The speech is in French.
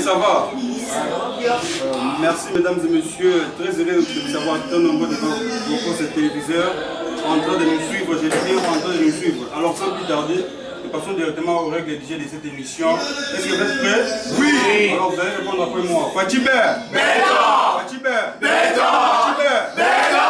ça va? Merci mesdames et messieurs, très heureux de vous avoir tant nombreux de vos postes téléviseurs en train de nous suivre, je dis bien en train de nous suivre. Alors sans plus tarder, nous passons directement aux règles déjà de cette émission. Est-ce que vous êtes prêts? Oui! Alors vous allez répondre après moi. Fatibé! Béton! Fatibé! Béton! Fatibé! Béton!